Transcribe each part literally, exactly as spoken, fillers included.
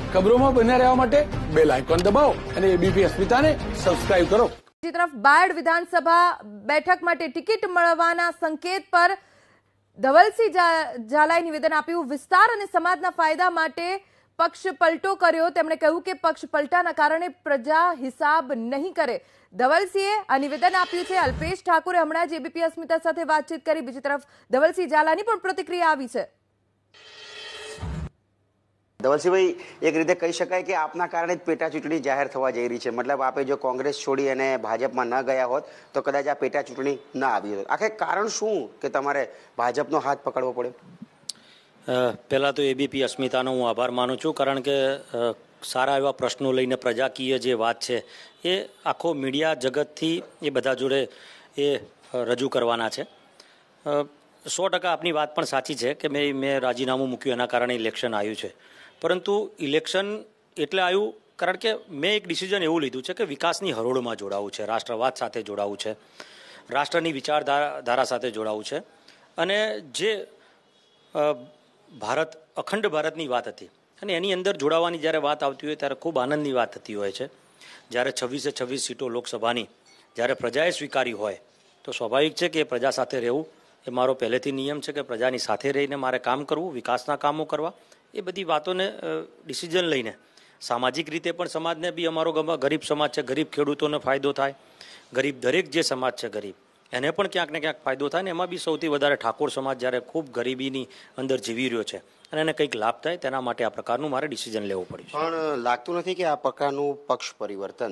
ખબરોમાં બન્યા રહેવા માટે બેલ આઇકોન દબાવો અને એબીપી અસ્મિતાને સબસ્ક્રાઇબ કરો। બીજી તરફ બાયડ વિધાનસભા બેઠક માટે ટિકિટ મળવાના સંકેત પર ધવલસિંહ ઝાલાએ નિવેદન આપ્યું। વિસ્તાર અને સમાજના ફાયદા માટે પક્ષ પલટો કર્યો। તેમણે કહ્યું કે પક્ષ પલટાના કારણે પ્રજા હિસાબ નહીં કરે। ધવલસિંહે આ નિવેદન આપ્યું છે। અલ્પેશ ઠાકોરે હમણાં જ એબીપી અસ્મિતા સાથે વાતચીત કરી। બીજી તરફ ધવલસિંહ ઝાલાની પણ પ્રતિક્રિયા આવી છે। ધવલસિંહભાઈ, એક રીતે કહી શકાય કે આપના કારણે જ પેટા ચૂંટણી જાહેર થવા જઈ રહી છે। મતલબ આપે જો કોંગ્રેસ છોડી અને ભાજપમાં ન ગયા હોત તો કદાચ આ પેટા ચૂંટણી ન આવી હોત। આખરે કારણ શું કે તમારે ભાજપનો હાથ પકડવો પડ્યો? પહેલાં તો એબીપી અસ્મિતાનો હું આભાર માનું છું, કારણ કે સારા એવા પ્રશ્નો લઈને પ્રજાકીય જે વાત છે એ આખો મીડિયા જગતથી એ બધા જોડે એ રજૂ કરવાના છે। સો ટકા આપની વાત પણ સાચી છે કે મેં મેં રાજીનામું મૂક્યું એના કારણે ઇલેક્શન આવ્યું છે, પરંતુ ઇલેક્શન એટલે આવ્યું કારણ કે મેં એક ડિસિઝન એવું લીધું છે કે વિકાસની હરોળમાં જોડાવું છે, રાષ્ટ્રવાદ સાથે જોડાવું છે, રાષ્ટ્રની વિચારધારા ધારા સાથે જોડાવું છે। અને જે ભારત અખંડ ભારતની વાત હતી અને એની અંદર જોડાવાની જ્યારે વાત આવતી હોય ત્યારે ખૂબ આનંદની વાત થતી હોય છે। જ્યારે છવ્વીસે છવ્વીસ સીટો લોકસભાની જ્યારે પ્રજાએ સ્વીકારી હોય તો સ્વાભાવિક છે કે પ્રજા સાથે રહેવું એ મારો પહેલેથી નિયમ છે કે પ્રજાની સાથે રહીને મારે કામ કરવું, વિકાસના કામો કરવા। એ બધી વાતોને ડિસિઝન લઈને સામાજિક રીતે પણ સમાજને બી અમારો ગરીબ સમાજ છે, ગરીબ ખેડૂતોને ફાયદો થાય, ગરીબ દરેક જે સમાજ છે ગરીબ એને પણ ક્યાંક ને ક્યાંક ફાયદો થાય ને એમાં બી સૌથી વધારે ઠાકોર સમાજ જ્યારે ખૂબ ગરીબીની અંદર જીવી રહ્યો છે અને એને કંઈક લાભ થાય તેના માટે આ પ્રકારનું મારે ડિસિઝન લેવું પડ્યું। પણ લાગતું નથી કે આ પ્રકારનું પક્ષ પરિવર્તન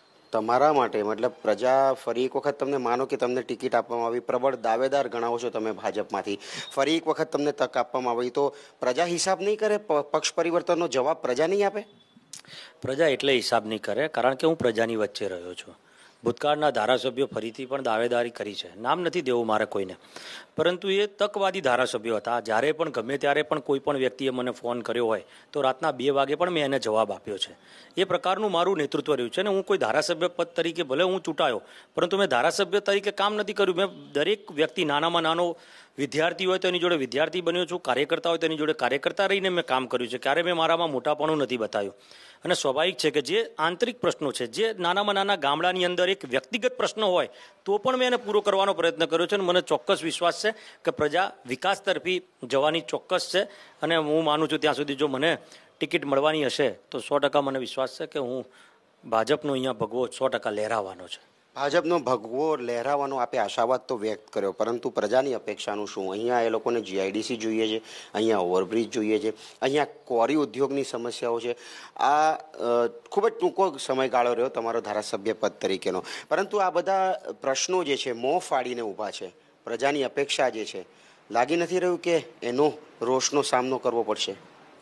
તમારા માટે, મતલબ પ્રજા ફરી એક વખત તમને માનો કે તમને ટિકિટ આપવામાં આવી, પ્રબળ દાવેદાર ગણાવો છો તમે ભાજપમાંથી, ફરી એક વખત તમને તક આપવામાં આવી તો પ્રજા હિસાબ નહીં કરે? પક્ષ પરિવર્તનનો જવાબ પ્રજા નહીં આપે? પ્રજા એટલે હિસાબ નહીં કરે કારણ કે હું પ્રજાની વચ્ચે રહ્યો છું। ભૂતકાળના ધારાસભ્યો ફરીથી પણ દાવેદારી કરી છે, નામ નથી દેવું મારે કોઈને, પરંતુ એ તકવાદી ધારાસભ્યો હતા। જ્યારે પણ ગમે ત્યારે પણ કોઈ પણ વ્યક્તિએ મને ફોન કર્યો હોય તો રાતના બે વાગે પણ મેં એને જવાબ આપ્યો છે। એ પ્રકારનું મારું નેતૃત્વ રહ્યું છે ને હું કોઈ ધારાસભ્ય પદ તરીકે ભલે હું ચૂંટાયો, પરંતુ મેં ધારાસભ્ય તરીકે કામ નથી કર્યું। મેં દરેક વ્યક્તિ નાનામાં નાનો વિદ્યાર્થી હોય તો એની જોડે વિદ્યાર્થી બન્યો છું, કાર્યકર્તા હોય તો એની જોડે કાર્યકર્તા રહીને મેં કામ કર્યું છે। ક્યારે મેં મારામાં મોટાપણું નથી બતાવ્યું। અને સ્વાભાવિક છે કે જે આંતરિક પ્રશ્નો છે, જે નાનામાં નાના ગામડાની અંદર એક વ્યક્તિગત પ્રશ્ન હોય તો પણ મેં એને પૂરો કરવાનો પ્રયત્ન કર્યો છે અને મને ચોક્કસ વિશ્વાસ છે કે પ્રજા વિકાસ તરફી જવાની ચોક્કસ છે। અને હું માનું છું ત્યાં સુધી જો મને ટિકિટ મળવાની હશે તો સો ટકા મને વિશ્વાસ છે કે હું ભાજપનો અહીંયા ભગવો સો ટકા લહેરાવાનો છે। ભાજપનો ભગવો લહેરાવાનો આપે આશાવાદ તો વ્યક્ત કર્યો, પરંતુ પ્રજાની અપેક્ષાનું શું? અહીંયા એ લોકોને જીઆઈડીસી જોઈએ છે, અહીંયા ઓવરબ્રિજ જોઈએ છે, અહીંયા ક્વોરી ઉદ્યોગની સમસ્યાઓ છે। આ ખૂબ જ ટૂંકો સમયગાળો રહ્યો તમારો ધારાસભ્ય પદ તરીકેનો, પરંતુ આ બધા પ્રશ્નો જે છે મોં ફાડીને ઊભા છે। પ્રજાની અપેક્ષા જે છે, લાગી નથી રહ્યું કે એનો રોષનો સામનો કરવો પડશે?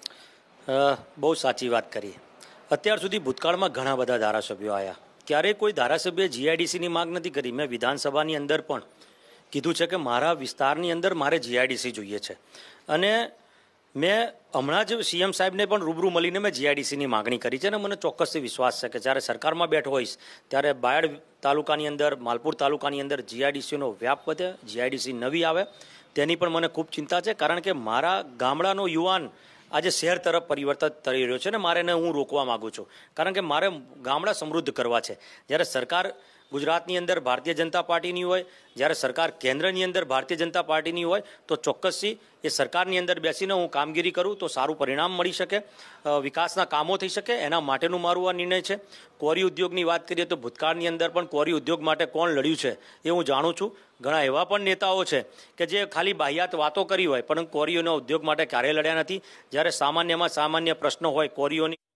બહુ સાચી વાત કરી। અત્યાર સુધી ભૂતકાળમાં ઘણા બધા ધારાસભ્યો આવ્યા, ક્યારેય કોઈ ધારાસભ્ય જીઆઈડીસીની માંગ નથી કરી। મેં વિધાનસભાની અંદર પણ કીધું છે કે મારા વિસ્તારની અંદર મારે જીઆઈડીસી જોઈએ છે અને મેં હમણાં જ સીએમ સાહેબને પણ રૂબરૂ મળીને મેં જીઆઈડીસીની માગણી કરી છે અને મને ચોક્કસથી વિશ્વાસ છે કે જ્યારે સરકારમાં બેઠો હોઈશ ત્યારે બાયડ તાલુકાની અંદર, માલપુર તાલુકાની અંદર જીઆઈડીસીનો વ્યાપ વધે, જીઆઈડીસી નવી આવે તેની પણ મને ખૂબ ચિંતા છે, કારણ કે મારા ગામડાનો યુવાન આજે શહેર તરફ પરિવર્તન થઈ રહ્યો છે ને મારે એને હું રોકવા માગું છું, કારણ કે મારે ગામડા સમૃદ્ધ કરવા છે। જ્યારે સરકાર ગુજરાતની અંદર ભારતીય જનતા પાર્ટીની હોય, જ્યારે સરકાર કેન્દ્રની અંદર ભારતીય જનતા પાર્ટીની હોય તો ચોક્કસથી એ સરકારની અંદર બેસીને હું કામગીરી કરું તો સારું પરિણામ મળી શકે, વિકાસના કામો થઈ શકે, એના માટેનું મારું આ નિર્ણય છે। ક્વોરી ઉદ્યોગની વાત કરીએ તો ભૂતકાળની અંદર પણ ક્વોરી ઉદ્યોગ માટે કોણ લડ્યું છે એ હું જાણું છું। ઘણા એવા પણ નેતાઓ છે કે જે ખાલી બાહ્યાત વાતો કરી હોય પણ ક્વોરીઓના ઉદ્યોગ માટે ક્યારેય લડ્યા નથી। જ્યારે સામાન્યમાં સામાન્ય પ્રશ્નો હોય ક્વોરીઓની